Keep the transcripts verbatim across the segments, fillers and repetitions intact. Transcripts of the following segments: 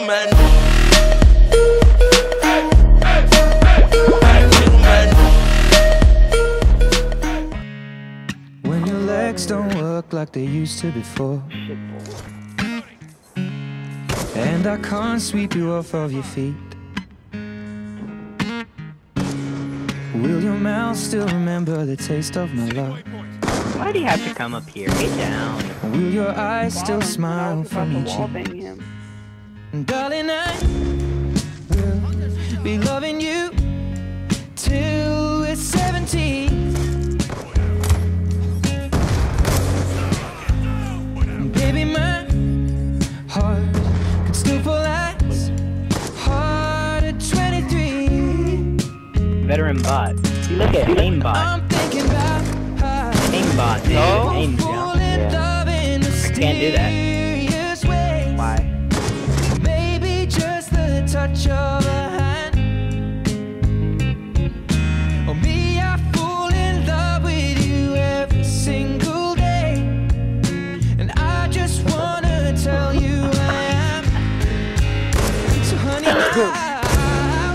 gentlemen. When your legs don't work like they used to before, and I can't sweep you off of your feet, will your mouth still remember the taste of my love? Why do you have to come up here? Get down. Will your eyes still smile from your cheek? And darling, I will be loving you till we're seventeen. And baby, my heart could still fall as hard at twenty-three. Veteran bot. You look at aimbot. I'm thinking about how Aimbot. No. Aim down. yeah. I can't do that. Why? Maybe just the touch of a hand, or me, I fall in love with you every single day, and I just wanna tell you I am. So honey, now,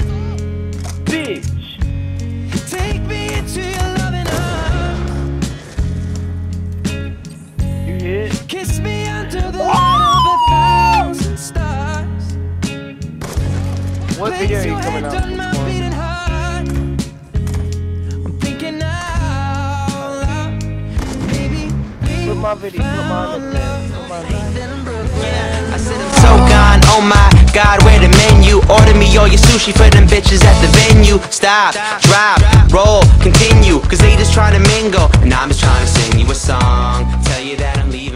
Bitch. take me into your loving arms. You hit. Kiss me under the light of a thousand stars. What Place video are you your coming hand out on my with? beating heart. I'm thinking out loud. Maybe we Put my video, put my found love put my video. yeah. I said I'm So gone, oh my god, where the menu? Order me all your sushi for them bitches at the venue. Stop, drop, roll, continue, cause they just trying to mingle, and I'm just trying to sing you a song, tell you that I'm leaving.